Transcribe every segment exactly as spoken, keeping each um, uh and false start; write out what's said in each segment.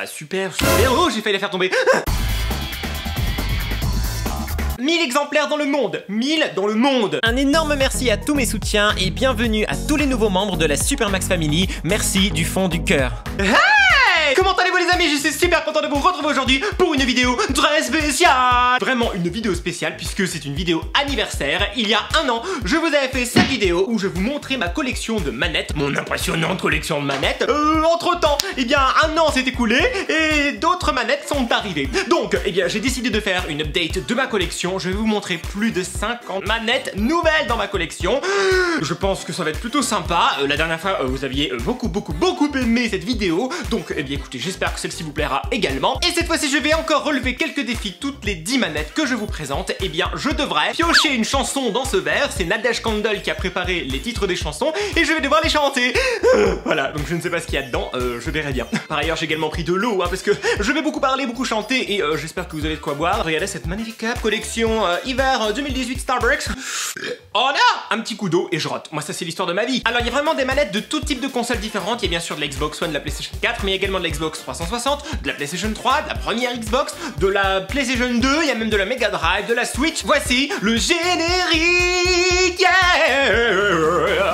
super, super. Oh, j'ai failli la faire tomber. mille exemplaires dans le monde, mille dans le monde. Un énorme merci à tous mes soutiens et bienvenue à tous les nouveaux membres de la Supermax Family. Merci du fond du cœur. Hey! Comment allez-vous les amis? Je suis super content de vous retrouver aujourd'hui pour une vidéo très spéciale. Vraiment une vidéo spéciale puisque c'est une vidéo anniversaire. Il y a un an, je vous avais fait cette vidéo où je vous montrais ma collection de manettes, mon impressionnante collection de manettes. Euh, entre temps, eh bien un an s'est écoulé et d'autres manettes sont arrivées. Donc, eh bien j'ai décidé de faire une update de ma collection. Je vais vous montrer plus de cinquante manettes nouvelles dans ma collection. Je pense que ça va être plutôt sympa. Euh, la dernière fois, euh, vous aviez euh, beaucoup, beaucoup, beaucoup aimé cette vidéo. Donc, eh bien écoutez, j'espère que celle-ci vous plaira également. Et cette fois-ci, je vais encore relever quelques défis. Toutes les dix manettes que je vous présente, eh bien, je devrais piocher une chanson dans ce verre. C'est Nadège Candle qui a préparé les titres des chansons et je vais devoir les chanter. Voilà, donc je ne sais pas ce qu'il y a dedans, euh, je verrai bien. Par ailleurs, j'ai également pris de l'eau, hein, parce que je vais beaucoup parler, beaucoup chanter et euh, j'espère que vous avez de quoi boire. Regardez cette magnifique cup, collection euh, hiver deux mille dix-huit Starbucks. Oh là, un petit coup d'eau et je rote. Moi, ça, c'est l'histoire de ma vie. Alors, il y a vraiment des manettes de tout type de consoles différentes. Il y a bien sûr de la Xbox One, de la PlayStation quatre, mais il y a également de la Xbox trois cent soixante, de la PlayStation trois, de la première Xbox, de la PlayStation deux, il y a même de la Mega Drive, de la Switch. Voici le générique. Yeah.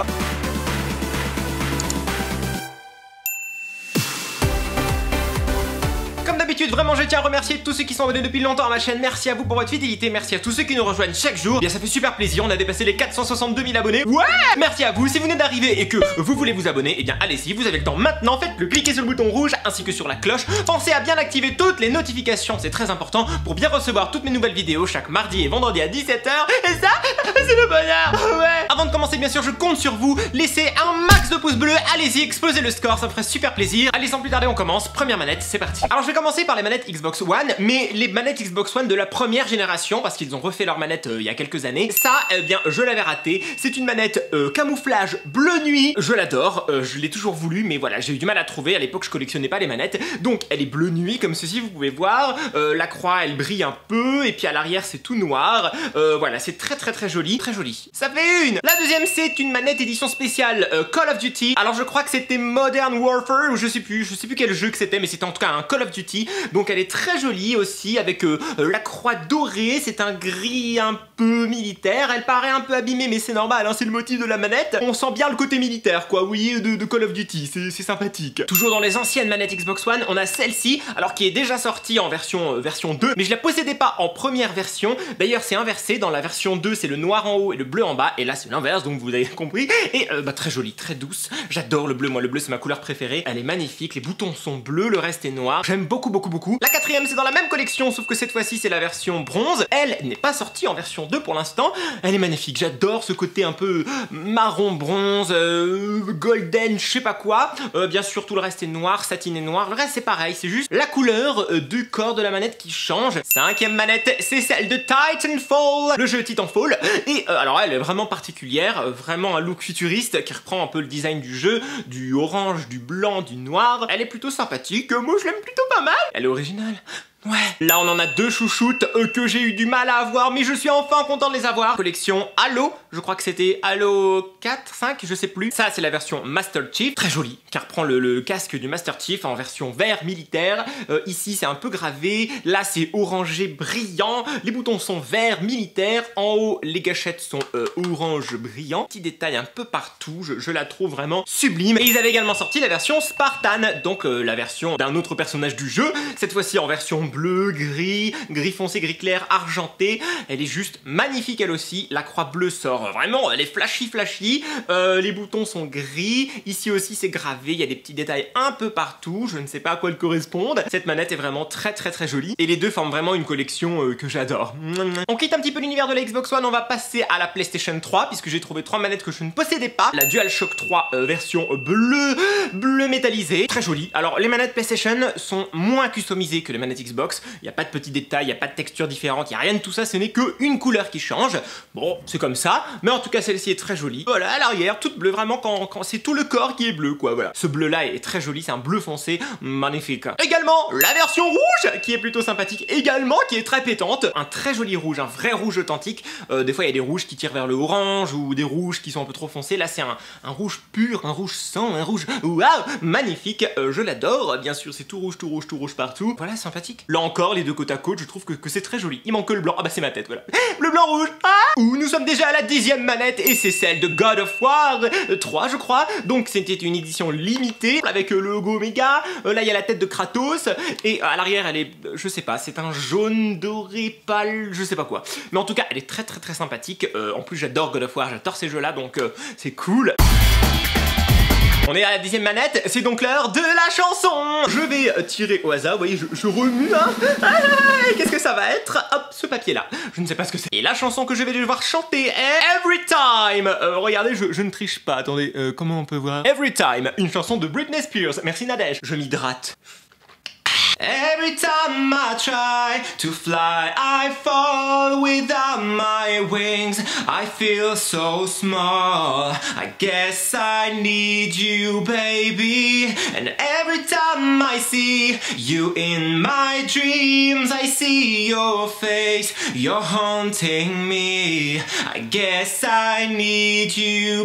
Comme d'habitude, vraiment je tiens à remercier tous ceux qui sont abonnés depuis longtemps à ma chaîne. Merci à vous pour votre fidélité, merci à tous ceux qui nous rejoignent chaque jour. Bien ça fait super plaisir, on a dépassé les quatre cent soixante-deux mille abonnés. Ouais. Merci à vous, si vous venez d'arriver et que vous voulez vous abonner, eh bien allez-y, vous avez le temps maintenant, faites-le, cliquez sur le bouton rouge ainsi que sur la cloche. Pensez à bien activer toutes les notifications, c'est très important pour bien recevoir toutes mes nouvelles vidéos chaque mardi et vendredi à dix-sept heures. Et ça, c'est le bonheur. Ouais. Avant de commencer, bien sûr, je compte sur vous. Laissez un max de pouces bleus, allez-y, explosez le score, ça me ferait super plaisir. Allez, sans plus tarder, on commence. Première manette, c'est parti. Alors je vais commencer par les manettes Xbox One, mais les manettes Xbox One de la première génération, parce qu'ils ont refait leur manette euh, il y a quelques années. Ça, eh bien, je l'avais raté. C'est une manette euh, camouflage bleu nuit. Je l'adore, euh, je l'ai toujours voulu, mais voilà, j'ai eu du mal à trouver. À l'époque, je collectionnais pas les manettes. Donc, elle est bleu nuit, comme ceci, vous pouvez voir. Euh, la croix, elle brille un peu, et puis à l'arrière, c'est tout noir. Euh, voilà, c'est très très très joli, très joli. Ça fait une. La deuxième, c'est une manette édition spéciale euh, Call of Duty. Alors, je crois que c'était Modern Warfare, ou je sais plus, je sais plus quel jeu que c'était, mais c'était en tout cas un Call of Duty. Donc elle est très jolie aussi avec euh, la croix dorée, c'est un gris un peu militaire, elle paraît un peu abîmée mais c'est normal, hein, c'est le motif de la manette. On sent bien le côté militaire quoi, vous voyez, de, de Call of Duty, c'est sympathique. Toujours dans les anciennes manettes Xbox One, on a celle-ci, alors qui est déjà sortie en version, euh, version deux, mais je la possédais pas en première version. D'ailleurs c'est inversé, dans la version deux c'est le noir en haut et le bleu en bas, et là c'est l'inverse donc vous avez compris. Et euh, bah, très jolie, très douce, j'adore le bleu, moi le bleu c'est ma couleur préférée, elle est magnifique, les boutons sont bleus, le reste est noir, j'aime beaucoup beaucoup beaucoup. La quatrième, c'est dans la même collection, sauf que cette fois-ci, c'est la version bronze. Elle n'est pas sortie en version deux pour l'instant. Elle est magnifique. J'adore ce côté un peu marron bronze, euh, golden, je sais pas quoi. Euh, bien sûr, tout le reste est noir, satiné noir. Le reste, c'est pareil. C'est juste la couleur euh, du corps de la manette qui change. Cinquième manette, c'est celle de Titanfall, le jeu Titanfall. Et euh, alors, elle est vraiment particulière. Euh, vraiment un look futuriste qui reprend un peu le design du jeu. Du orange, du blanc, du noir. Elle est plutôt sympathique. Moi, je l'aime plutôt pas mal. Elle est originale. Ouais. Là on en a deux chouchoutes euh, que j'ai eu du mal à avoir, mais je suis enfin content de les avoir. Collection Halo, je crois que c'était Halo quatre, cinq, je sais plus. Ça c'est la version Master Chief, très jolie, qui reprend le, le casque du Master Chief en version vert militaire. Euh, ici c'est un peu gravé, là c'est orangé brillant, les boutons sont verts militaires, en haut les gâchettes sont euh, orange brillant. Petit détail un peu partout, je, je la trouve vraiment sublime. Et ils avaient également sorti la version Spartan, donc euh, la version d'un autre personnage du jeu, cette fois-ci en version bleu, gris, gris foncé, gris clair, argenté. Elle est juste magnifique elle aussi. La croix bleue sort vraiment, elle est flashy flashy. Euh, les boutons sont gris. Ici aussi c'est gravé, il y a des petits détails un peu partout. Je ne sais pas à quoi elles correspondent. Cette manette est vraiment très très très jolie. Et les deux forment vraiment une collection euh, que j'adore. On quitte un petit peu l'univers de la Xbox One, on va passer à la PlayStation trois, puisque j'ai trouvé trois manettes que je ne possédais pas. La DualShock trois euh, version bleu, bleu métallisé. Très jolie. Alors les manettes PlayStation sont moins customisées que les manettes Xbox. Xbox. Il n'y a pas de petits détails, il n'y a pas de texture différente, il n'y a rien de tout ça, ce n'est que une couleur qui change. Bon, c'est comme ça, mais en tout cas celle-ci est très jolie. Voilà, à l'arrière, toute bleue, vraiment quand, quand c'est tout le corps qui est bleu, quoi, voilà. Ce bleu-là est très joli, c'est un bleu foncé, magnifique. Également, la version rouge, qui est plutôt sympathique, également, qui est très pétante. Un très joli rouge, un vrai rouge authentique. Euh, des fois, il y a des rouges qui tirent vers le orange, ou des rouges qui sont un peu trop foncés. Là, c'est un, un rouge pur, un rouge sang, un rouge, waouh, magnifique. Euh, je l'adore, bien sûr, c'est tout rouge, tout rouge, tout rouge partout. Voilà, sympathique. Là encore, les deux côte à côte, je trouve que, que c'est très joli. Il manque que le blanc. Ah bah c'est ma tête, voilà. Le blanc rouge. Ah, ouh, nous sommes déjà à la dixième manette et c'est celle de God of War trois, je crois. Donc c'était une édition limitée avec le logo méga. Euh, là, il y a la tête de Kratos et à l'arrière, elle est, je sais pas, c'est un jaune doré pâle, je sais pas quoi. Mais en tout cas, elle est très très très sympathique. Euh, en plus, j'adore God of War, j'adore ces jeux-là, donc euh, c'est cool. On est à la dixième manette, c'est donc l'heure de la chanson. Je vais tirer au hasard, vous voyez, je, je remue, hein. Ah, qu'est-ce que ça va être? Hop, ce papier-là, je ne sais pas ce que c'est. Et la chanson que je vais devoir chanter est Every Time. Euh, regardez, je, je ne triche pas, attendez, euh, comment on peut voir? Every Time, une chanson de Britney Spears. Merci Nadège, je m'hydrate. Every time I try to fly, I fall without my wings. I feel so small. I guess I need you, baby. And every time I see you in my dreams, I see your face. You're haunting me. I guess I need you,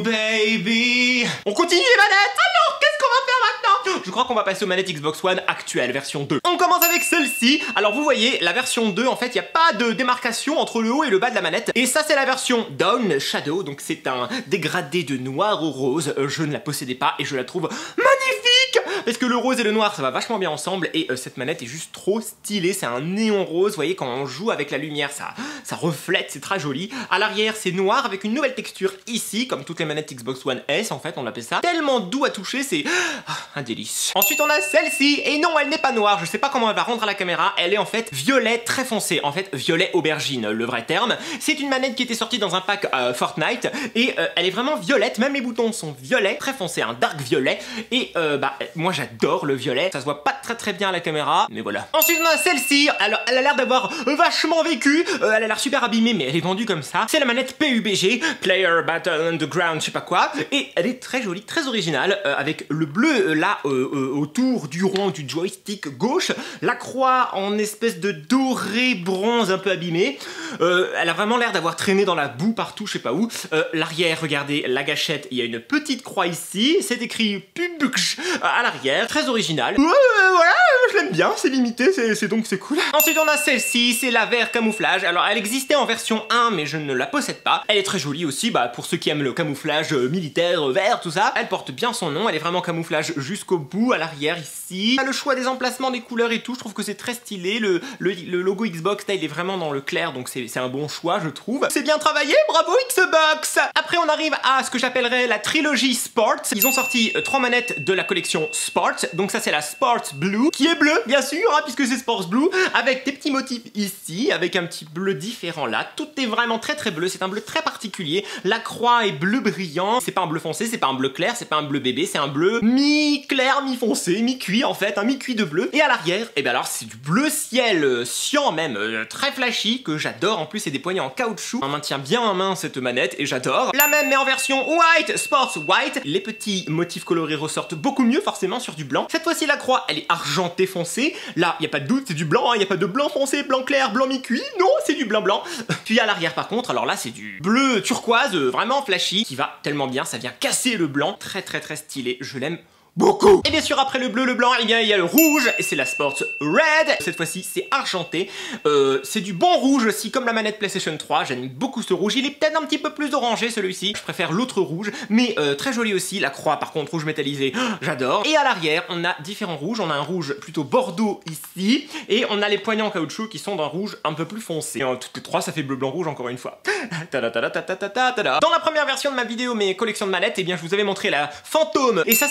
baby. On continue les manettes. Alors, qu'est-ce qu'on va faire maintenant? Je crois qu'on va passer aux manettes Xbox One actuelles, version deux. On commence avec celle-ci. Alors vous voyez, la version deux, en fait, il n'y a pas de démarcation entre le haut et le bas de la manette. Et ça, c'est la version Dawn Shadow, donc c'est un dégradé de noir au rose. Euh, je ne la possédais pas et je la trouve magnifique parce que le rose et le noir, ça va vachement bien ensemble. Et euh, cette manette est juste trop stylée. C'est un néon rose, vous voyez, quand on joue avec la lumière, ça, ça reflète, c'est très joli. À l'arrière, c'est noir avec une nouvelle texture ici, comme toutes les manettes Xbox One S, en fait, on l'appelle ça. Tellement doux à toucher, c'est ah, un délice. Ensuite, on a celle-ci, et non, elle n'est pas noire, je sais pas comment elle va rendre à la caméra, elle est en fait violet très foncé, en fait violet aubergine, le vrai terme. C'est une manette qui était sortie dans un pack euh, Fortnite, et euh, elle est vraiment violette, même les boutons sont violets, très foncé, un dark violet, et euh, bah, moi j'adore le violet, ça se voit pas très très bien à la caméra, mais voilà. Ensuite, on a celle-ci, alors elle a l'air d'avoir vachement vécu, euh, elle a l'air super abîmée, mais elle est vendue comme ça. C'est la manette P U B G, Player Battle Underground, je sais pas quoi, et elle est très jolie, très originale, euh, avec le bleu euh, là, euh, euh, autour du rond du joystick gauche, la croix en espèce de doré bronze un peu abîmé. Euh, elle a vraiment l'air d'avoir traîné dans la boue partout, je sais pas où. Euh, L'arrière, regardez, la gâchette, il y a une petite croix ici, c'est écrit Pubux à l'arrière, très original. Ouais, euh, voilà, je l'aime bien, c'est limité, c'est donc c'est cool. Ensuite, on a celle-ci, c'est la vert camouflage. Alors, elle existait en version un, mais je ne la possède pas. Elle est très jolie aussi, bah, pour ceux qui aiment le camouflage euh, militaire, euh, vert, tout ça. Elle porte bien son nom, elle est vraiment camouflage jusqu'au bout, à l'arrière, ici. Le choix des emplacements, des couleurs et tout, je trouve que c'est très stylé. Le, le, le logo Xbox, là, il est vraiment dans le clair, donc c'est un bon choix, je trouve. C'est bien travaillé, bravo Xbox. Après, on arrive à ce que j'appellerais la trilogie Sport. Ils ont sorti euh, trois manettes de la collection Sport. Donc ça, c'est la Sport Blue, qui est bleue, bien sûr, hein, puisque c'est Sport Blue, avec des petits motifs ici, avec un petit bleu différent là. Tout est vraiment très très bleu, c'est un bleu très particulier. La croix est bleu brillant. C'est pas un bleu foncé, c'est pas un bleu clair, c'est pas un bleu bébé, c'est un bleu mi-clair, mi-foncé, mi-cuit en fait, un mi-cuit de bleu. Et à l'arrière, et bien alors c'est du bleu ciel, euh, cyan même, euh, très flashy, que j'adore. En plus, c'est des poignées en caoutchouc. On maintient bien en main cette manette et j'adore. La même mais en version white, Sports White. Les petits motifs colorés ressortent beaucoup mieux forcément sur du blanc. Cette fois-ci, la croix, elle est argentée foncée. Là, il n'y a pas de doute, c'est du blanc, il hein, n'y a pas de blanc foncé, blanc clair, blanc mi-cuit. Non, c'est du blanc blanc. Puis à l'arrière par contre, alors là, c'est du bleu turquoise, euh, vraiment flashy, qui va tellement bien, ça vient casser le blanc. Très très très stylé, je l'aime beaucoup. Et bien sûr, après le bleu, le blanc, eh bien il y a le rouge, et c'est la Sports Red. Cette fois-ci, c'est argenté. Euh, c'est du bon rouge aussi, comme la manette PlayStation trois. J'aime beaucoup ce rouge. Il est peut-être un petit peu plus orangé, celui-ci. Je préfère l'autre rouge, mais euh, très joli aussi. La croix, par contre, rouge métallisé, oh, j'adore. Et à l'arrière, on a différents rouges. On a un rouge plutôt bordeaux ici, et on a les poignées en caoutchouc qui sont d'un rouge un peu plus foncé. Et en toutes les trois, ça fait bleu, blanc, rouge, encore une fois. Tada, tada, tada, tada, tada. Dans la première version de ma vidéo, mes collections de manettes, eh bien, je vous avais montré la Fantôme. Et ça, c'est la Fantôme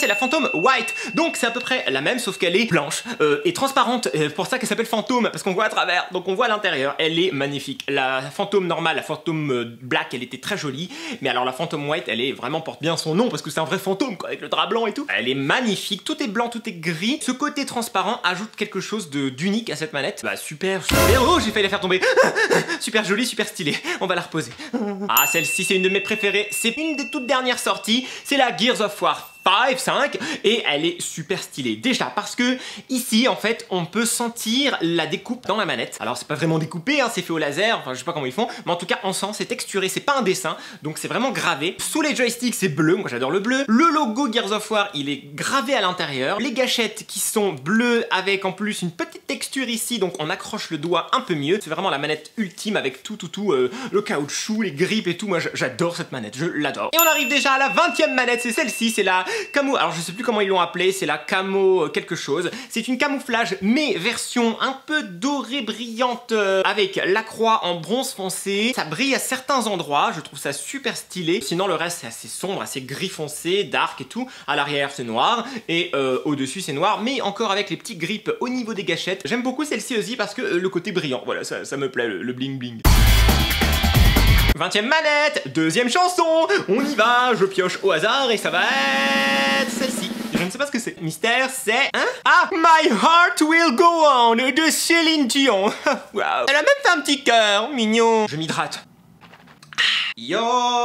White. Donc c'est à peu près la même sauf qu'elle est blanche euh, et transparente, euh, pour ça qu'elle s'appelle fantôme, parce qu'on voit à travers, donc on voit à l'intérieur. Elle est magnifique. La fantôme normale, la fantôme euh, black, elle était très jolie, mais alors la fantôme white, elle est vraiment, porte bien son nom parce que c'est un vrai fantôme quoi, avec le drap blanc et tout. Elle est magnifique, tout est blanc, tout est gris. Ce côté transparent ajoute quelque chose de d'unique à cette manette. Bah super, super. Oh, j'ai failli la faire tomber. Super jolie, super stylée. On va la reposer. Ah, celle-ci c'est une de mes préférées, c'est une des toutes dernières sorties, c'est la Gears of War cinq, cinq et elle est super stylée. Déjà parce que ici en fait on peut sentir la découpe dans la manette. Alors c'est pas vraiment découpé, hein, c'est fait au laser, enfin je sais pas comment ils font, mais en tout cas on sent, c'est texturé, c'est pas un dessin, donc c'est vraiment gravé. Sous les joysticks c'est bleu, moi j'adore le bleu. Le logo Gears of War il est gravé à l'intérieur. Les gâchettes qui sont bleues avec en plus une petite texture ici, donc on accroche le doigt un peu mieux. C'est vraiment la manette ultime avec tout tout tout, euh, le caoutchouc, les grippes et tout. Moi j'adore cette manette, je l'adore. Et on arrive déjà à la vingtième manette, c'est celle-ci, c'est la Camo, alors je sais plus comment ils l'ont appelé, c'est la Camo quelque chose. C'est une camouflage mais version un peu dorée brillante euh, avec la croix en bronze foncé. Ça brille à certains endroits, je trouve ça super stylé. Sinon le reste c'est assez sombre, assez gris foncé, dark et tout. À l'arrière c'est noir et euh, au-dessus c'est noir, mais encore avec les petits grippes au niveau des gâchettes. J'aime beaucoup celle-ci aussi parce que euh, le côté brillant, voilà, ça, ça me plaît, le, le bling bling. vingtième manette, deuxième chanson, on y va, je pioche au hasard et ça va être celle-ci. Je ne sais pas ce que c'est. Mystère, c'est... Hein? Ah! My Heart Will Go On de Céline Dion. Wow. Elle a même fait un petit cœur, mignon. Je m'hydrate. You're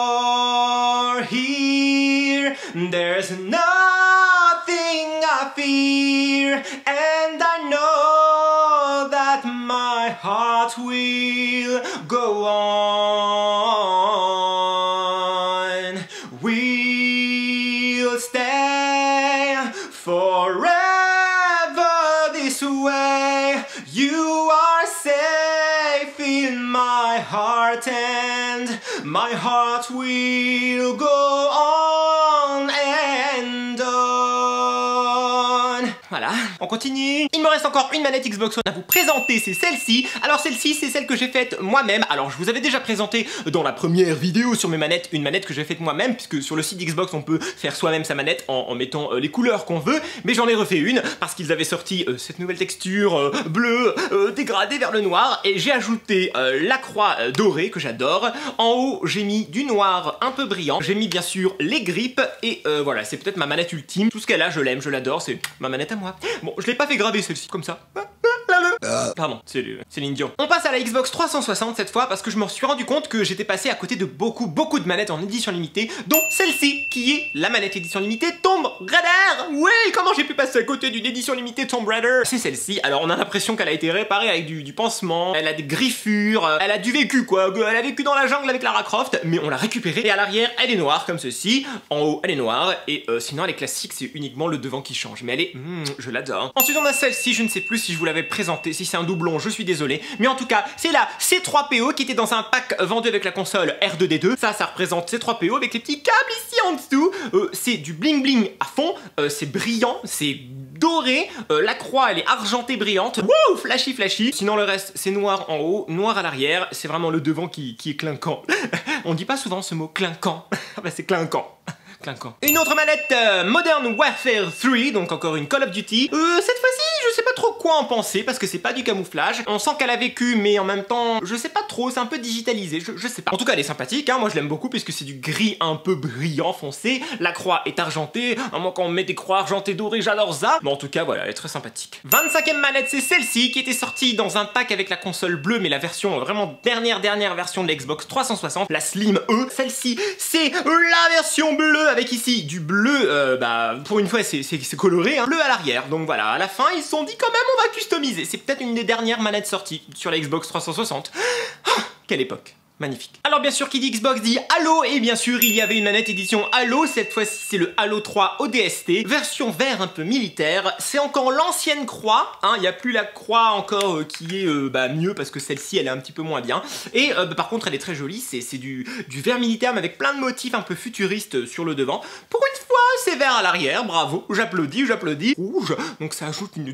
here, there's nothing I fear, and I know that my heart will go on. We'll stay forever this way. You are safe in my heart and my heart will go on and on. Voilà, on continue. Il me reste encore une manette Xbox One à vous présenter, c'est celle-ci. Alors celle-ci, c'est celle que j'ai faite moi-même. Alors je vous avais déjà présenté dans la première vidéo sur mes manettes, une manette que j'ai faite moi-même, puisque sur le site Xbox on peut faire soi-même sa manette en, en mettant euh, les couleurs qu'on veut. Mais j'en ai refait une, parce qu'ils avaient sorti euh, cette nouvelle texture euh, bleue, euh, dégradée vers le noir. Et j'ai ajouté euh, la croix euh, dorée, que j'adore. En haut, j'ai mis du noir un peu brillant. J'ai mis bien sûr les grippes. Et euh, voilà, c'est peut-être ma manette ultime. Tout ce qu'elle a, je l'aime, je l'adore, c'est ma manette à moi. Bon, je l'ai pas fait graver celle-ci, comme ça. Pardon, c'est Céline Dion. On passe à la Xbox trois cent soixante cette fois parce que je me suis rendu compte que j'étais passé à côté de beaucoup, beaucoup de manettes en édition limitée, dont celle-ci, qui est la manette édition limitée Tomb Raider. Oui, comment j'ai pu passer à côté d'une édition limitée Tomb Raider? C'est celle-ci. Alors on a l'impression qu'elle a été réparée avec du, du pansement, elle a des griffures, elle a du vécu quoi, elle a vécu dans la jungle avec Lara Croft, mais on l'a récupérée. Et à l'arrière, elle est noire comme ceci, en haut, elle est noire, et euh, sinon elle est classique, c'est uniquement le devant qui change, mais elle est... Mmh, je l'adore. Ensuite on a celle-ci, je ne sais plus si je vous l'avais présentée, si c'est un doublon, je suis désolé, mais en tout cas, c'est la C trois P O qui était dans un pack vendu avec la console R deux D deux. Ça, ça représente C trois P O avec les petits câbles ici en dessous. Euh, c'est du bling bling à fond, euh, c'est brillant, c'est doré, euh, la croix elle est argentée brillante, wouh, flashy flashy. Sinon le reste c'est noir en haut, noir à l'arrière, c'est vraiment le devant qui, qui est clinquant. On dit pas souvent ce mot clinquant, bah c'est clinquant. Clinquant. Une autre manette euh, Modern Warfare trois, donc encore une Call of Duty. Euh, cette fois-ci, je sais pas trop quoi en penser parce que c'est pas du camouflage. On sent qu'elle a vécu, mais en même temps, je sais pas trop, c'est un peu digitalisé, je, je sais pas. En tout cas, elle est sympathique, hein, moi je l'aime beaucoup puisque c'est du gris un peu brillant, foncé. La croix est argentée, à moins qu'on met des croix argentées dorées, j'adore ça. Mais en tout cas, voilà, elle est très sympathique. vingt-cinquième manette, c'est celle-ci qui était sortie dans un pack avec la console bleue, mais la version vraiment dernière, dernière version de la Xbox trois cent soixante, la Slim E. Celle-ci, c'est la version bleue avec ici du bleu, euh, bah pour une fois c'est coloré, hein, bleu à l'arrière. Donc voilà, à la fin ils se sont dit quand même on va customiser. C'est peut-être une des dernières manettes sorties sur la Xbox trois cent soixante. Oh, quelle époque. Magnifique. Alors bien sûr qui dit Xbox dit Halo, et bien sûr il y avait une manette édition Halo, cette fois-ci c'est le Halo trois O D S T, version vert un peu militaire, c'est encore l'ancienne croix, hein, il n'y a plus la croix encore euh, qui est euh, bah, mieux parce que celle-ci elle est un petit peu moins bien, et euh, bah, par contre elle est très jolie, c'est du, du vert militaire mais avec plein de motifs un peu futuristes sur le devant. Pour une fois c'est vert à l'arrière, bravo, j'applaudis, j'applaudis, rouge, donc ça ajoute une touche de couleur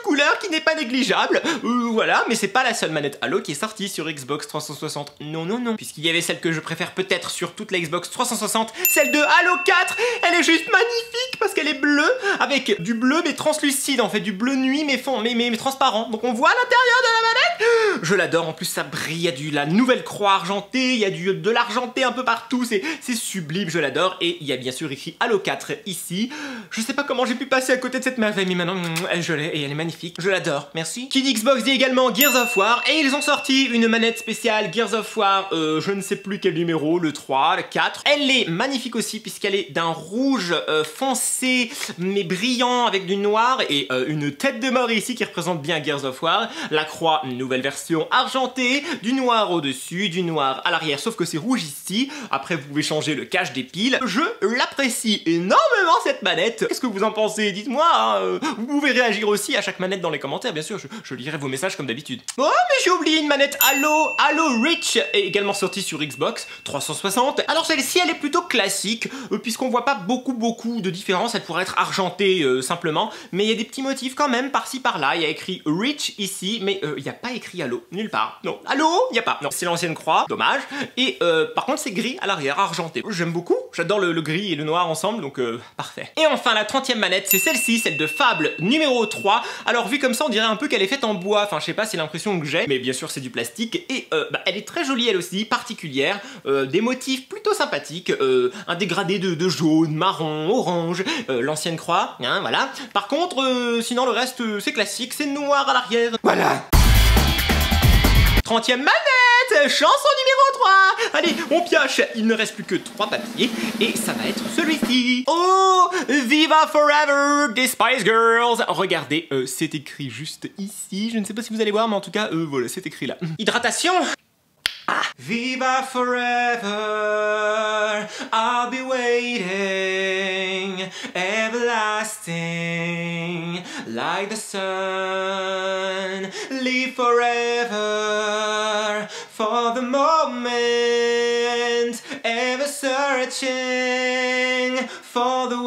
couleur qui n'est pas négligeable. Euh, voilà, mais c'est pas la seule manette Halo qui est sortie sur Xbox trois cent soixante. Non, non, non. Puisqu'il y avait celle que je préfère peut-être sur toute la Xbox trois cent soixante, celle de Halo quatre. Elle est juste magnifique parce qu'elle est bleue, avec du bleu mais translucide, en fait, du bleu nuit mais fond, mais, mais, mais transparent. Donc on voit l'intérieur de la manette. Je l'adore, en plus ça brille, il y a du, la nouvelle croix argentée, il y a du, de l'argenté un peu partout, c'est sublime, je l'adore. Et il y a bien sûr écrit Halo quatre ici. Je sais pas comment j'ai pu passer à côté de cette merveille, mais maintenant je l'ai et elle est magnifique. Je l'adore, merci. Qui dit Xbox dit également Gears of War, et ils ont sorti une manette spéciale Gears of War, euh, je ne sais plus quel numéro, le trois, le quatre. Elle est magnifique aussi puisqu'elle est d'un rouge euh, foncé mais brillant avec du noir et euh, une tête de mort ici qui représente bien Gears of War. La croix, une nouvelle version argentée, du noir au-dessus, du noir à l'arrière, sauf que c'est rouge ici. Après vous pouvez changer le cache des piles. Je l'apprécie énormément cette manette. Qu'est-ce que vous en pensez? Dites-moi, hein. Vous pouvez réagir aussi à chaque manette dans les commentaires, bien sûr, je, je lirai vos messages comme d'habitude. Oh mais j'ai oublié une manette Halo, Halo Reach, est également sortie sur Xbox trois cent soixante. Alors celle-ci elle est plutôt classique, euh, puisqu'on voit pas beaucoup beaucoup de différence, elle pourrait être argentée euh, simplement, mais il y a des petits motifs quand même par-ci par-là. Il y a écrit Reach ici, mais euh, il n'y a pas écrit Halo, nulle part. Non, Halo, il n'y a pas. Non, c'est l'ancienne croix, dommage. Et euh, par contre c'est gris à l'arrière, argenté. J'aime beaucoup, j'adore le, le gris et le noir ensemble, donc euh, parfait. Et enfin la trentième manette, c'est celle-ci, celle de Fable numéro trois. Alors vu comme ça on dirait un peu qu'elle est faite en bois, enfin je sais pas, c'est l'impression que j'ai, mais bien sûr c'est du plastique. Et euh, bah, elle est très jolie elle aussi, particulière, euh, des motifs plutôt sympathiques, euh, un dégradé de, de jaune, marron, orange, euh, l'ancienne croix, hein, voilà. Par contre, euh, sinon le reste euh, c'est classique, c'est noir à l'arrière. Voilà. trentième manette, chanson numéro trois. Allez, on pioche, il ne reste plus que trois papiers et ça va être celui-ci. Oh, Viva Forever des Spice Girls. Regardez, euh, c'est écrit juste ici, je ne sais pas si vous allez voir, mais en tout cas, euh, voilà, c'est écrit là. Hydratation. Ah. Viva forever, I'll be waiting, everlasting, like the sun. Live forever, for the moment, ever searching for the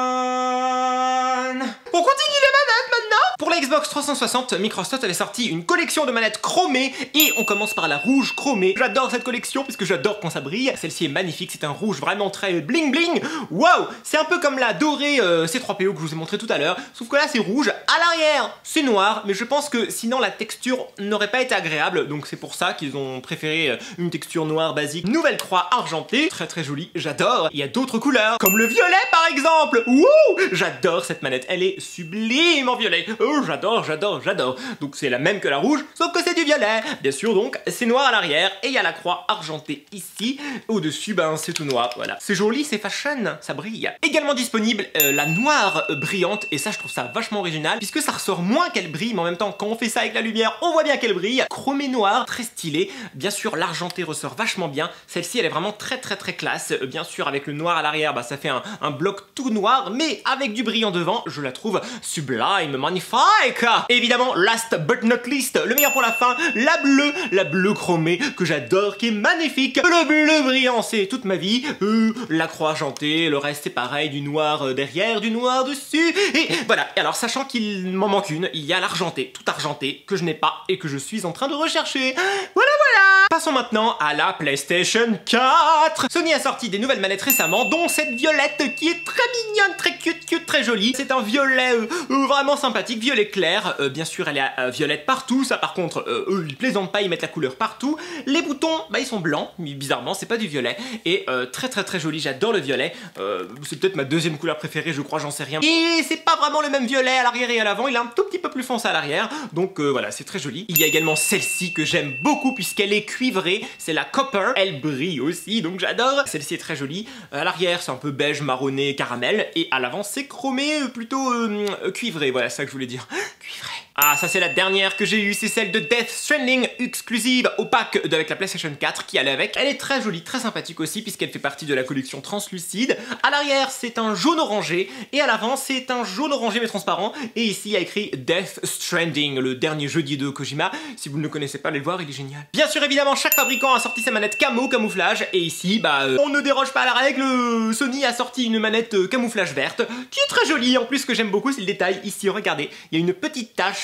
one. On continue les manettes maintenant. Pour la Xbox trois cent soixante, Microsoft avait sorti une collection de manettes chromées et on commence par la rouge chromée. J'adore cette collection puisque j'adore quand ça brille. Celle-ci est magnifique, c'est un rouge vraiment très bling bling. Waouh, c'est un peu comme la dorée euh, C trois P O que je vous ai montré tout à l'heure, sauf que là c'est rouge. À l'arrière, c'est noir, mais je pense que sinon la texture n'aurait pas été agréable, donc c'est pour ça qu'ils ont préféré une texture noire basique. Nouvelle croix argentée, très très jolie, j'adore. Il y a d'autres couleurs, comme le violet par exemple. Wouh, j'adore cette manette, elle est sublime en violet. Oh, j'adore, j'adore, j'adore. Donc c'est la même que la rouge, sauf que c'est du violet. Bien sûr, donc c'est noir à l'arrière et il y a la croix argentée ici. Au-dessus, ben c'est tout noir, voilà. C'est joli, c'est fashion, ça brille. Également disponible euh, la noire euh, brillante, et ça je trouve ça vachement original, puisque ça ressort moins qu'elle brille, mais en même temps quand on fait ça avec la lumière, on voit bien qu'elle brille. Chromée noire, très stylée. Bien sûr, l'argenté ressort vachement bien. Celle-ci, elle est vraiment très très très classe. Euh, bien sûr, avec le noir à l'arrière, bah, ça fait un, un bloc tout noir, mais avec du brillant devant, je la trouve sublime, magnifique. Évidemment, last but not least, le meilleur pour la fin, la bleue, la bleue chromée que j'adore, qui est magnifique. Le bleu brillant, c'est toute ma vie. Euh, la croix argentée, le reste c'est pareil, du noir derrière, du noir dessus. Et voilà. Et alors, sachant qu'il m'en manque une, il y a l'argenté, tout argenté, que je n'ai pas et que je suis en train de rechercher. Voilà, voilà. Passons maintenant à la PlayStation quatre. Sony a sorti des nouvelles manettes récemment, dont cette violette qui est très mignonne, très cute, cute, très jolie. C'est un violet euh, euh, vraiment sympathique, violet clair. Euh, bien sûr, elle est euh, violette partout. Ça, par contre, euh, eux, ils plaisantent pas, ils mettent la couleur partout. Les boutons, bah, ils sont blancs, mais bizarrement, c'est pas du violet. Et euh, très, très, très joli. J'adore le violet. Euh, c'est peut-être ma deuxième couleur préférée, je crois, j'en sais rien. Et c'est pas vraiment le même violet à l'arrière et à l'avant. Il est un tout petit peu plus foncé à l'arrière. Donc euh, voilà, c'est très joli. Il y a également celle-ci que j'aime beaucoup puisqu'elle est cuivrée. C'est la Copper. Elle brille aussi, donc j'adore. Celle-ci est très jolie. À l'arrière, c'est un peu beige, marronné, caramel. Et à l'avant, c'est chromé, plutôt euh, cuivré. Voilà, c'est ça que je voulais dire. Cuivré. Ah, ça c'est la dernière que j'ai eue, c'est celle de Death Stranding, exclusive au pack avec la PlayStation quatre qui allait avec. Elle est très jolie, très sympathique aussi puisqu'elle fait partie de la collection translucide. À l'arrière, c'est un jaune orangé et à l'avant, c'est un jaune orangé mais transparent. Et ici, il y a écrit Death Stranding, le dernier jeu de Kojima. Si vous ne le connaissez pas, allez le voir, il est génial. Bien sûr, évidemment, chaque fabricant a sorti sa manette camo, camouflage. Et ici, bah, euh, on ne déroge pas à la règle. Sony a sorti une manette euh, camouflage verte qui est très jolie. En plus, ce que j'aime beaucoup, c'est le détail. Ici, regardez, il y a une petite tache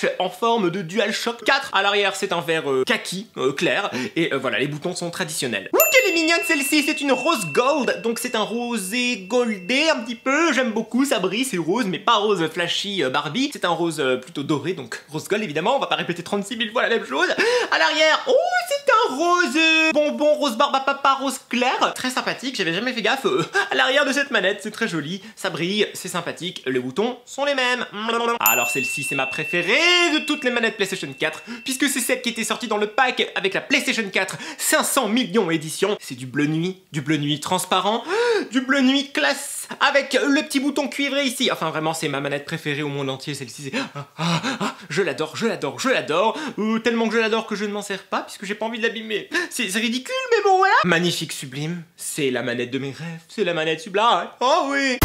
touch en forme de DualShock quatre. À l'arrière, c'est un vert euh, kaki, euh, clair. Et euh, voilà, les boutons sont traditionnels. Ouh, qu'elle est mignonne celle-ci, c'est une rose gold. Donc c'est un rosé goldé un petit peu. J'aime beaucoup, ça brille, c'est rose, mais pas rose flashy euh, Barbie. C'est un rose euh, plutôt doré, donc rose gold évidemment. On va pas répéter trente-six mille fois la même chose. À l'arrière, oh, c'est un rose euh, bonbon, rose barbe à papa, rose clair. Très sympathique, j'avais jamais fait gaffe euh, à l'arrière de cette manette. C'est très joli, ça brille, c'est sympathique. Les boutons sont les mêmes. Alors celle-ci, c'est ma préférée de toutes les manettes PlayStation quatre, puisque c'est celle qui était sortie dans le pack avec la PlayStation quatre cinq cents millions édition. C'est du bleu nuit, du bleu nuit transparent, du bleu nuit classe, avec le petit bouton cuivré ici. Enfin vraiment, c'est ma manette préférée au monde entier, celle-ci. Ah, ah, ah, je l'adore, je l'adore, je l'adore. Euh, tellement que je l'adore que je ne m'en sers pas, puisque j'ai pas envie de l'abîmer. C'est ridicule, mais bon voilà. Magnifique, sublime. C'est la manette de mes rêves, c'est la manette sublime. Oh oui.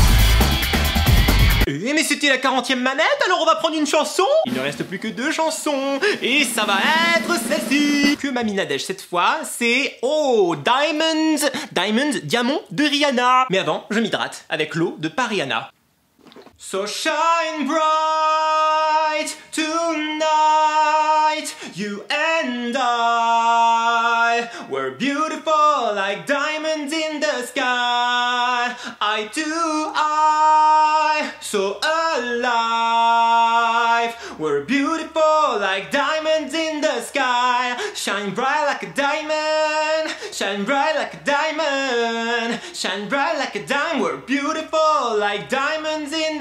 Eh mais c'était la quarantième manette, alors on va prendre une chanson. Il ne reste plus que deux chansons, et ça va être celle-ci. Que Mamie Nadège cette fois, c'est oh Diamonds, Diamonds, Diamant de Rihanna. Mais avant, je m'hydrate avec l'eau de Pariana. So shine bright tonight, you and I, we're beautiful like diamonds in the sky. Eye to eye, so alive, we're beautiful like diamonds in the sky. Shine bright like a diamond, shine bright like a diamond, shine bright like a diamond, we're beautiful like diamonds in the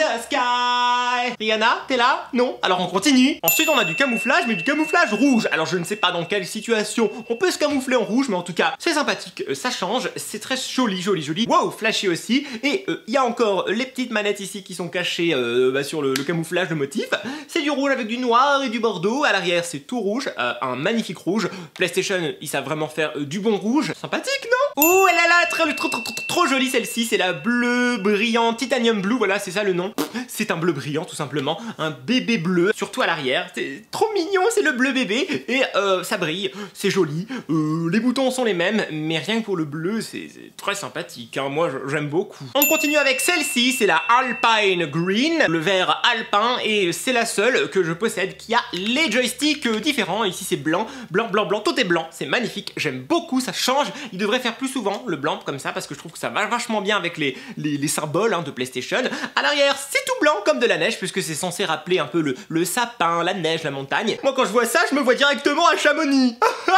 sky. Rihanna, t'es là? Non? Alors on continue. Ensuite on a du camouflage, mais du camouflage rouge. Alors je ne sais pas dans quelle situation on peut se camoufler en rouge, mais en tout cas c'est sympathique, euh, ça change, c'est très joli, joli, joli. Wow, flashy aussi. Et il euh, y a encore les petites manettes ici qui sont cachées euh, bah, sur le, le camouflage, le motif. C'est du rouge avec du noir et du bordeaux. À l'arrière c'est tout rouge, euh, un magnifique rouge. PlayStation, ils savent vraiment faire euh, du bon rouge. Sympathique, non? Oh, elle a là, très, trop, trop, trop, trop jolie celle-ci. C'est la bleu brillant Titanium Blue, voilà, c'est ça le nom. C'est un bleu brillant tout simplement, un bébé bleu, surtout à l'arrière. C'est trop mignon, c'est le bleu bébé. Et euh, ça brille, c'est joli. Euh, les boutons sont les mêmes, mais rien que pour le bleu, c'est très sympathique, hein. Moi j'aime beaucoup. On continue avec celle-ci, c'est la Alpine Green, le vert alpin, et c'est la seule que je possède qui a les joysticks différents. Ici c'est blanc, blanc, blanc, blanc, tout est blanc, c'est magnifique, j'aime beaucoup, ça change. Il devrait faire plus souvent le blanc comme ça, parce que je trouve que ça va vachement bien avec les, les, les symboles hein, de PlayStation. À l'arrière, c'est tout blanc comme de la neige, puisque c'est censé rappeler un peu le, le sapin, la neige, la montagne. Moi quand je vois ça, je me vois directement à Chamonix.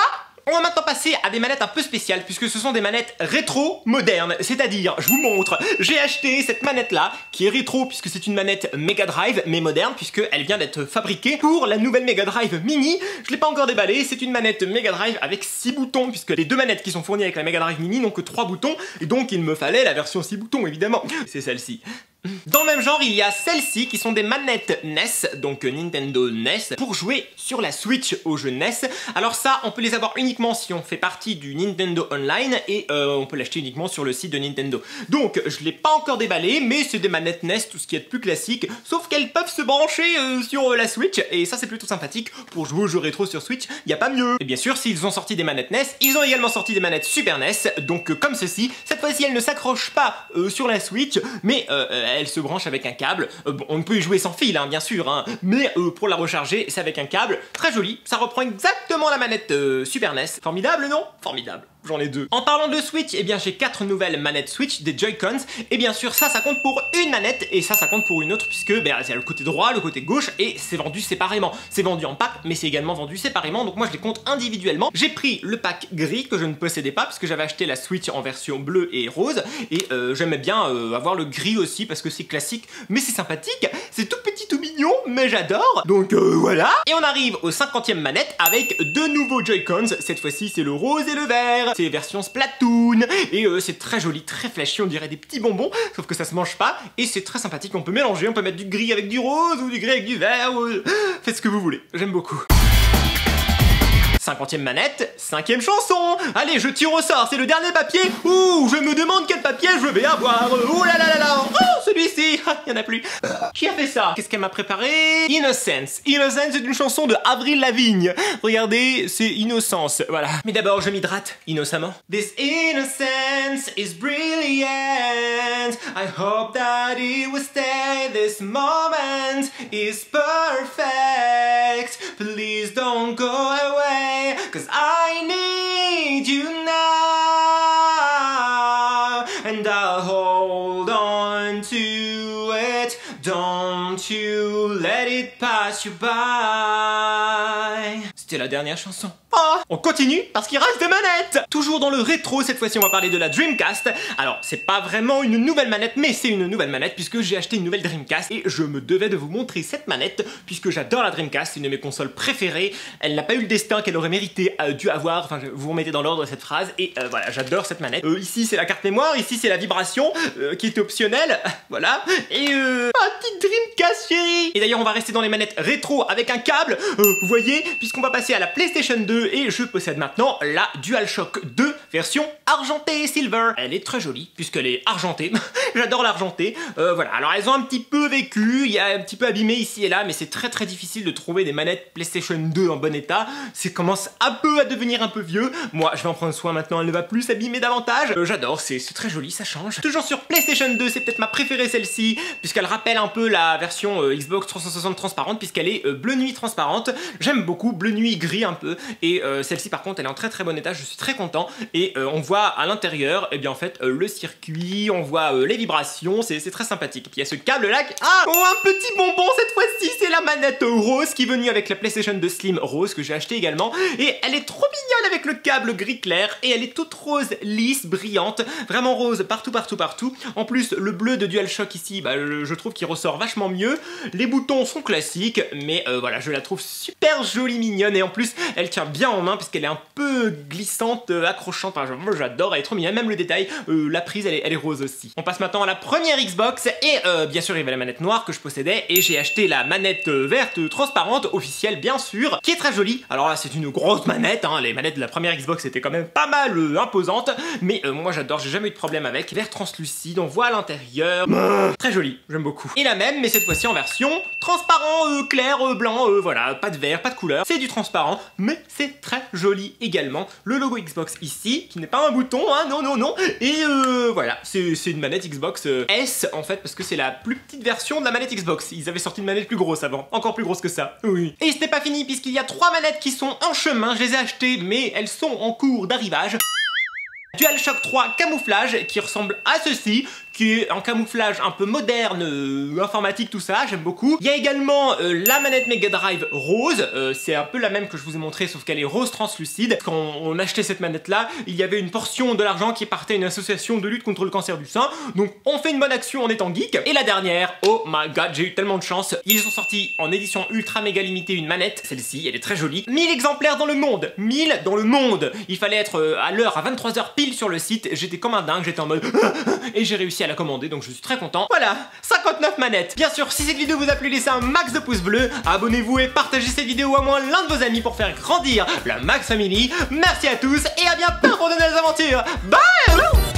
On va maintenant passer à des manettes un peu spéciales, puisque ce sont des manettes rétro modernes. C'est-à-dire, je vous montre, j'ai acheté cette manette là, qui est rétro puisque c'est une manette Mega Drive, mais moderne, puisqu'elle vient d'être fabriquée pour la nouvelle Mega Drive Mini. Je l'ai pas encore déballée, c'est une manette Mega Drive avec six boutons, puisque les deux manettes qui sont fournies avec la Mega Drive Mini n'ont que trois boutons, et donc il me fallait la version six boutons évidemment. C'est celle-ci. Dans le même genre, il y a celles-ci qui sont des manettes N E S, donc Nintendo N E S, pour jouer sur la Switch au jeu N E S. Alors ça, on peut les avoir uniquement si on fait partie du Nintendo Online, et euh, on peut l'acheter uniquement sur le site de Nintendo. Donc, je l'ai pas encore déballé, mais c'est des manettes N E S, tout ce qui est de plus classique, sauf qu'elles peuvent se brancher euh, sur euh, la Switch, et ça c'est plutôt sympathique pour jouer aux jeux rétro sur Switch, y a pas mieux. Et bien sûr, s'ils ont sorti des manettes N E S, ils ont également sorti des manettes Super N E S, donc euh, comme ceci. Cette fois-ci, elles ne s'accrochent pas euh, sur la Switch, mais euh, elle se branche avec un câble. Euh, bon, on peut y jouer sans fil, hein, bien sûr, hein, mais euh, pour la recharger, c'est avec un câble. Très joli, ça reprend exactement la manette euh, Super N E S. Formidable, non? Formidable. J'en ai deux. En parlant de Switch, eh bien j'ai quatre nouvelles manettes Switch, des Joy-Cons, et bien sûr ça, ça compte pour une manette, et ça, ça compte pour une autre, puisque ben, c'est le côté droit, le côté gauche, et c'est vendu séparément. C'est vendu en pack, mais c'est également vendu séparément, donc moi je les compte individuellement. J'ai pris le pack gris, que je ne possédais pas, puisque j'avais acheté la Switch en version bleue et rose, et euh, j'aimais bien euh, avoir le gris aussi, parce que c'est classique, mais c'est sympathique, c'est tout petit, tout mignon, mais j'adore, donc euh, voilà. Et on arrive aux cinquantième manette, avec deux nouveaux Joy-Cons, cette fois-ci c'est le rose et le vert. C'est version Splatoon, et euh, c'est très joli, très flashy, on dirait des petits bonbons, sauf que ça se mange pas, et c'est très sympathique, on peut mélanger, on peut mettre du gris avec du rose, ou du gris avec du vert, ou... faites ce que vous voulez, j'aime beaucoup. cinquantième manette, cinquième chanson. Allez, je tire au sort, c'est le dernier papier. Ouh, je me demande quel papier je vais avoir. Oh là là là là. Oh, celui-ci. Il y en a plus. Qui a fait ça? Qu'est-ce qu'elle m'a préparé? Innocence. Innocence, c'est une chanson de Avril Lavigne. Regardez, c'est Innocence. Voilà. Mais d'abord, je m'hydrate innocemment. This innocence is brilliant. I hope that it will stay. This moment is perfect. next. Please don't go away, cause I need you now. And I'll hold on to it. Don't you let it pass you by. C'était la dernière chanson. Oh, on continue parce qu'il reste des manettes. Toujours dans le rétro, cette fois-ci on va parler de la Dreamcast. Alors c'est pas vraiment une nouvelle manette, mais c'est une nouvelle manette puisque j'ai acheté une nouvelle Dreamcast et je me devais de vous montrer cette manette puisque j'adore la Dreamcast, c'est une de mes consoles préférées. Elle n'a pas eu le destin qu'elle aurait mérité, euh, dû avoir, enfin vous remettez dans l'ordre cette phrase et euh, voilà, j'adore cette manette. Euh, ici c'est la carte mémoire, ici c'est la vibration euh, qui était optionnelle, voilà. Et euh, ma petite Dreamcast chérie. Et d'ailleurs on va rester dans les manettes rétro avec un câble, euh, vous voyez, puisqu'on va passer à la PlayStation deux et je possède maintenant la DualShock deux version argentée silver. Elle est très jolie puisqu'elle est argentée. J'adore l'argenté. Euh, voilà, alors elles ont un petit peu vécu, il y a un petit peu abîmé ici et là, mais c'est très très difficile de trouver des manettes PlayStation deux en bon état. Ça commence un peu à devenir un peu vieux. Moi, je vais en prendre soin maintenant, elle ne va plus s'abîmer davantage. Euh, J'adore, c'est très joli, ça change. Toujours sur PlayStation deux, c'est peut-être ma préférée celle-ci, puisqu'elle rappelle un peu la version euh, Xbox trois cent soixante transparente, puisqu'elle est euh, bleu nuit transparente. J'aime beaucoup, bleu nuit gris un peu, et euh, celle-ci par contre elle est en très très bon état, je suis très content. Et euh, on voit à l'intérieur, et eh bien en fait euh, le circuit, on voit euh, les vibrations, c'est très sympathique. Puis il y a ce câble là qui... Ah, oh, un petit bonbon cette fois-ci, c'est la manette rose qui est venue avec la PlayStation deux Slim rose que j'ai acheté également. Et elle est trop mignonne avec le câble gris clair, et elle est toute rose, lisse, brillante, vraiment rose partout partout partout. En plus le bleu de DualShock ici, bah, je trouve qu'il ressort vachement mieux. Les boutons sont classiques, mais euh, voilà, je la trouve super jolie, mignonne, et en plus elle tient bien en main puisqu'elle est un peu glissante, euh, accrochante. Enfin, moi j'adore, elle est trop mignonne, même le détail, euh, la prise elle est, elle est rose aussi. On passe maintenant à la première Xbox et euh, bien sûr il y avait la manette noire que je possédais et j'ai acheté la manette euh, verte euh, transparente officielle bien sûr, qui est très jolie. Alors là c'est une grosse manette, hein. Les manettes de la première Xbox étaient quand même pas mal euh, imposantes, mais euh, moi j'adore, j'ai jamais eu de problème avec. Vert translucide, on voit à l'intérieur, mmh, très joli, j'aime beaucoup. Et la même, mais cette fois-ci en version transparent, euh, clair, euh, blanc, euh, voilà, pas de vert, pas de couleur, c'est du transparent, mais c'est très joli également. Le logo Xbox ici, qui n'est pas un bouton, hein, non, non, non, et euh, voilà, c'est une manette Xbox euh, S en fait, parce que c'est la plus petite version de la manette Xbox. Ils avaient sorti une manette plus grosse avant, encore plus grosse que ça, oui. Et ce n'est pas fini, puisqu'il y a trois manettes qui sont en chemin, je les ai achetées, mais elles sont en cours d'arrivage. DualShock trois camouflage qui ressemble à ceci, qui est un camouflage un peu moderne, euh, informatique, tout ça, j'aime beaucoup. Il y a également euh, la manette Mega Drive rose, euh, c'est un peu la même que je vous ai montré, sauf qu'elle est rose translucide. Quand on achetait cette manette là, il y avait une portion de l'argent qui partait à une association de lutte contre le cancer du sein, donc on fait une bonne action en étant geek. Et la dernière, oh my god, j'ai eu tellement de chance, ils ont sorti en édition ultra méga limitée une manette, celle-ci, elle est très jolie. mille exemplaires dans le monde, mille dans le monde. Il fallait être euh, à l'heure, à vingt-trois heures pile sur le site, j'étais comme un dingue, j'étais en mode et j'ai réussi à la commander, donc je suis très content. Voilà, cinquante-neuf manettes. Bien sûr, si cette vidéo vous a plu, laissez un max de pouces bleus, abonnez-vous et partagez cette vidéo à moins l'un de vos amis pour faire grandir la Max Family. Merci à tous et à bientôt pour de nouvelles aventures. Bye.